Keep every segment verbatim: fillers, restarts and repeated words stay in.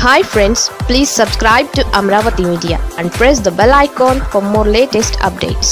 Hi friends, please subscribe to Amaravathi Media and press the bell icon for more latest updates.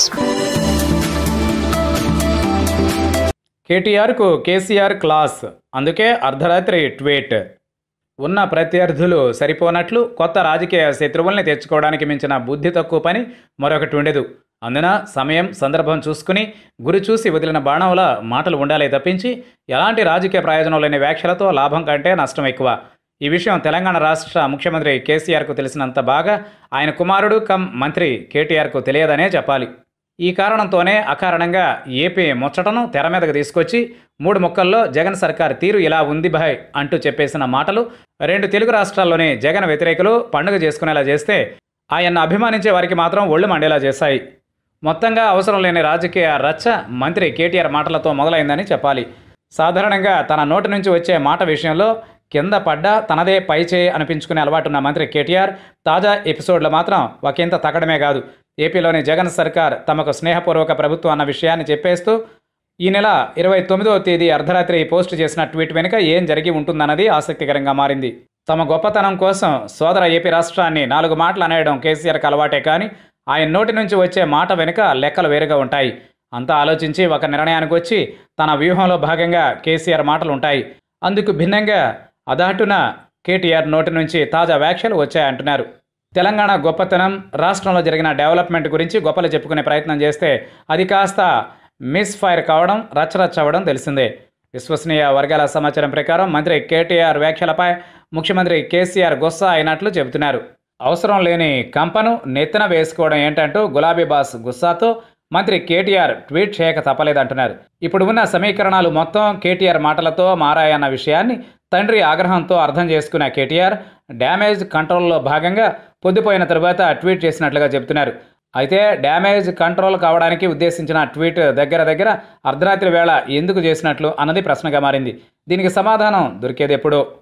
K T R కు K C R class, అందుకే అర్ధరాత్రి tweet. ఉన్న ప్రత్యర్థులు సరిపోనట్లు కొత్త రాజకీయ శత్రువుల్ని తెచ్చుకోవడానికి మించిన బుద్ధి తక్కువ పని మరొకటి ఉండదు. అందున సమయం సందర్భం చూసుకుని గురి చూసి వదిలిన బాణంలా మాటలు ఉండాలే తప్పించి ఎలాంటి రాజకీయ ప్రయోజనం లేని వ్యాఖ్యలతో లాభం కంటే నష్టం ఎక్కువ. ఈ విషయం తెలంగాణ రాష్ట్ర ముఖ్యమంత్రి K C R కు తెలిసినంత బాగా ఆయన కుమారుడు కమ్ మంత్రి K T R కు తెలియదనే చెప్పాలి. ఈ కారణంతోనే అకారణంగా ఏపీ ముచ్చటను తెర మీదకు తీసుకొచ్చి మూడు ముక్కల్లో జగన్ సర్కార్ తీరు ఇలా ఉంది భాయ్ అంటూ చెప్పేసిన మాటలు రెండు తెలుగు రాష్ట్రాల్లోని జగన్ వ్యతిరేకులు పండుగ చేసుకునేలా చేస్తే, ఆయన్ను అభిమానించే వారికి మాత్రం ఒళ్ళు మండేలా చేశాయి. మొత్తంగా అవసరం లేని రాజకీయ రచ్చ మంత్రి K T R మాటలతో మొదలైందని చెప్పాలి. సాధారణంగా తన నోటి నుంచి వచ్చే మాట విషయంలో కింద పడ్డా తనదే పై చేయి అనిపించుకునే అలవాటున్న మంత్రి K T R తాజా ఎపిసోడ్లో మాత్రం ఒకంత తగ్గడమే కాదు, ఏపీలోని జగన్ సర్కార్ తమకు స్నేహపూర్వక ప్రభుత్వం అన్న విషయాన్ని చెప్పేస్తూ ఈ నెల ఇరవై తొమ్మిదవ తేదీ అర్ధరాత్రి పోస్టు చేసిన ట్వీట్ వెనుక ఏం జరిగి ఉంటుందన్నది ఆసక్తికరంగా మారింది. తమ గొప్పతనం కోసం సోదర ఏపీ రాష్ట్రాన్ని నాలుగు మాటలు అనేయడం కేసీఆర్కి అలవాటే, కానీ ఆయన నోటి నుంచి వచ్చే మాట వెనుక లెక్కలు వేరుగా ఉంటాయి. అంతా ఆలోచించి ఒక నిర్ణయానికి వచ్చి తన వ్యూహంలో భాగంగా కేసీఆర్ మాటలు ఉంటాయి. అందుకు భిన్నంగా అదాటున K T R నోటి నుంచి తాజా వ్యాఖ్యలు వచ్చాయంటున్నారు. తెలంగాణ గొప్పతనం, రాష్ట్రంలో జరిగిన డెవలప్మెంట్ గురించి గొప్పలు చెప్పుకునే ప్రయత్నం చేస్తే అది కాస్త మిస్ ఫైర్ కావడం, రచ్చరచ్చ అవ్వడం తెలిసిందే. విశ్వసనీయ వర్గాల సమాచారం ప్రకారం మంత్రి K T R వ్యాఖ్యలపై ముఖ్యమంత్రి K C R గుస్సా అయినట్లు చెబుతున్నారు. అవసరం లేని కంపను నెత్తిన వేసుకోవడం ఏంటంటూ గులాబీ బాస్ గుస్సాతో మంత్రి K T R ట్వీట్ చేయక తప్పలేదంటున్నారు. ఇప్పుడు ఉన్న సమీకరణాలు మొత్తం K T R మాటలతో మారాయన్న విషయాన్ని తండ్రి ఆగ్రహంతో అర్థం చేసుకున్న K T R డ్యామేజ్ కంట్రోల్లో భాగంగా పొద్దుపోయిన తరువాత ట్వీట్ చేసినట్లుగా చెబుతున్నారు. అయితే డ్యామేజ్ కంట్రోల్ కావడానికి ఉద్దేశించిన ట్వీట్ దగ్గర దగ్గర అర్ధరాత్రి వేళ ఎందుకు చేసినట్లు అన్నది ప్రశ్నగా మారింది. దీనికి సమాధానం దొరికేది ఎప్పుడో.